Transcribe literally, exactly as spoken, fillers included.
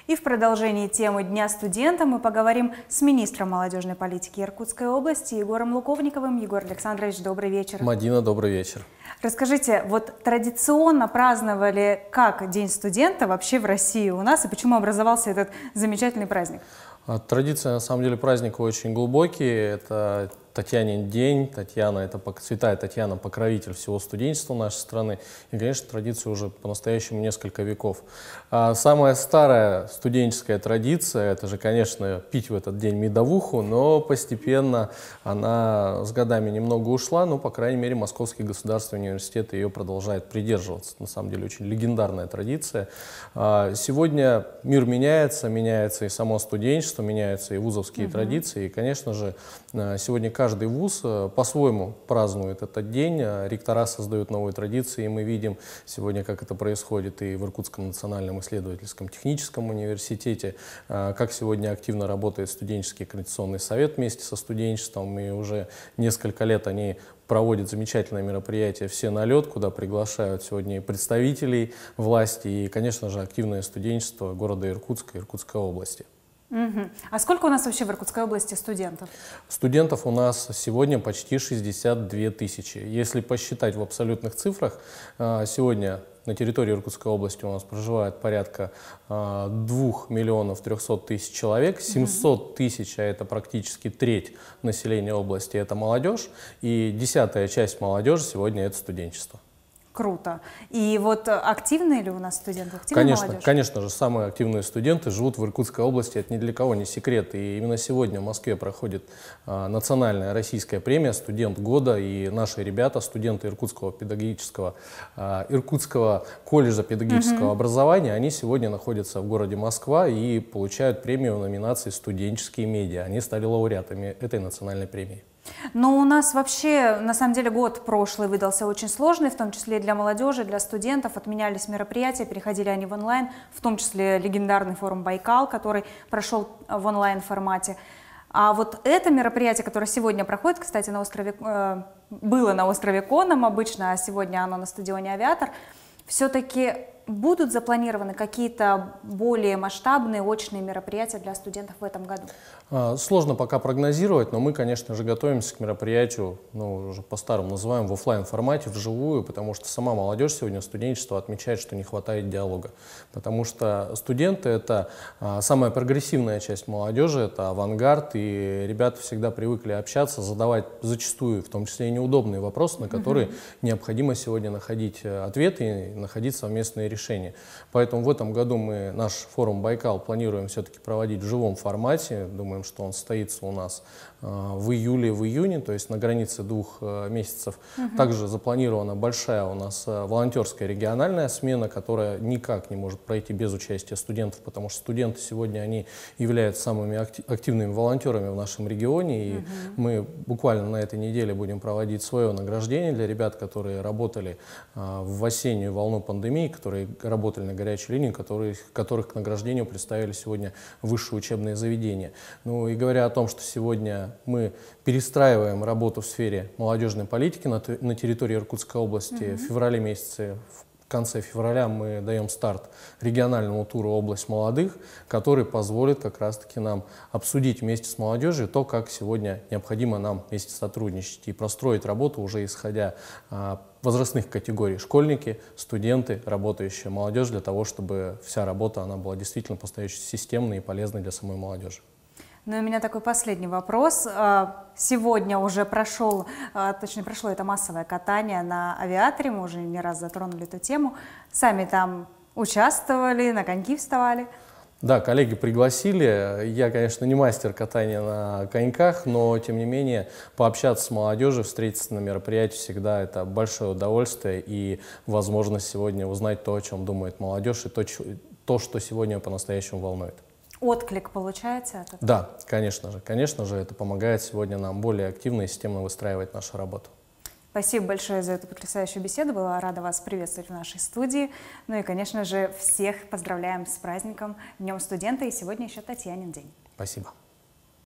И в продолжении темы Дня студента мы поговорим с министром молодежной политики Иркутской области Егором Луковниковым. Егор Александрович, добрый вечер. Мадина, добрый вечер. Расскажите, вот традиционно праздновали как День студента вообще в России у нас и почему образовался этот замечательный праздник? Традиция, на самом деле, праздника очень глубокие. Это Татьянин день. Татьяна, это святая Татьяна, покровитель всего студенчества нашей страны. И, конечно, традиция уже по-настоящему несколько веков. А самая старая студенческая традиция, это же, конечно, пить в этот день медовуху, но постепенно она с годами немного ушла, но, по крайней мере, Московский государственный университет ее продолжает придерживаться. На самом деле, очень легендарная традиция. Сегодня мир меняется, меняется и само студенчество, меняются и вузовские угу. традиции. И, конечно же, сегодня каждый вуз по-своему празднует этот день. Ректора создают новые традиции, и мы видим сегодня, как это происходит и в Иркутском национальном исследовательском техническом университете, как сегодня активно работает студенческий координационный совет вместе со студенчеством, и уже несколько лет они проводят замечательное мероприятие «Все на лед», куда приглашают сегодня и представителей власти, и, конечно же, активное студенчество города Иркутска и Иркутской области. Угу. А сколько у нас вообще в Иркутской области студентов? Студентов у нас сегодня почти шестьдесят две тысячи. Если посчитать в абсолютных цифрах, сегодня на территории Иркутской области у нас проживает порядка двух миллионов трехсот тысяч человек, семьсот тысяч, а это практически треть населения области, это молодежь, и десятая часть молодежи сегодня это студенчество. Круто. И вот активные ли у нас студенты? Активная конечно, молодежь? конечно же, самые активные студенты живут в Иркутской области, это ни для кого не секрет. И именно сегодня в Москве проходит а, национальная российская премия «Студент года», и наши ребята, студенты Иркутского педагогического, а, Иркутского колледжа педагогического угу. образования, они сегодня находятся в городе Москва и получают премию в номинации «Студенческие медиа». Они стали лауреатами этой национальной премии. Но у нас вообще, на самом деле, год прошлый выдался очень сложный, в том числе и для молодежи, для студентов. Отменялись мероприятия, переходили они в онлайн, в том числе легендарный форум «Байкал», который прошел в онлайн-формате. А вот это мероприятие, которое сегодня проходит, кстати, на острове, э, было на острове Конном обычно, а сегодня оно на стадионе «Авиатор», все-таки будут запланированы какие-то более масштабные очные мероприятия для студентов в этом году? Сложно пока прогнозировать, но мы, конечно же, готовимся к мероприятию, ну, уже по-старому называем, в офлайн формате, вживую, потому что сама молодежь сегодня, студенчество отмечает, что не хватает диалога. Потому что студенты — это самая прогрессивная часть молодежи, это авангард, и ребята всегда привыкли общаться, задавать зачастую, в том числе и неудобные вопросы, на которые mm-hmm. необходимо сегодня находить ответы и находить совместные решения. Поэтому в этом году мы наш форум «Байкал» планируем все-таки проводить в живом формате. Думаем, что он состоится у нас э, в июле, в июне, то есть на границе двух э, месяцев. Угу. Также запланирована большая у нас э, волонтерская региональная смена, которая никак не может пройти без участия студентов, потому что студенты сегодня они являются самыми активными волонтерами в нашем регионе. И угу. мы буквально на этой неделе будем проводить свое награждение для ребят, которые работали э, в осеннюю волну пандемии, которые работали на горячей линии, которые, которых к награждению представили сегодня высшие учебные заведения. Ну и говоря о том, что сегодня мы перестраиваем работу в сфере молодежной политики на, на территории Иркутской области, mm-hmm. в феврале месяце, в конце февраля мы даем старт региональному туру «Область молодых», который позволит как раз-таки нам обсудить вместе с молодежью то, как сегодня необходимо нам вместе сотрудничать и простроить работу уже исходя а, возрастных категорий: школьники, студенты, работающая молодежь, для того, чтобы вся работа она была действительно по-настоящему системной и полезной для самой молодежи. Ну и у меня такой последний вопрос. Сегодня уже прошел, точнее прошло это массовое катание на авиаторе, мы уже не раз затронули эту тему. Сами там участвовали, на коньки вставали. Да, коллеги пригласили. Я, конечно, не мастер катания на коньках, но, тем не менее, пообщаться с молодежью, встретиться на мероприятии всегда это большое удовольствие и возможность сегодня узнать то, о чем думает молодежь, и то, то что сегодня по-настоящему волнует. Отклик получается от этого? Да, конечно же. Конечно же, это помогает сегодня нам более активно и системно выстраивать нашу работу. Спасибо большое за эту потрясающую беседу. Была рада вас приветствовать в нашей студии. Ну и, конечно же, всех поздравляем с праздником Днем студента. И сегодня еще Татьянин день. Спасибо.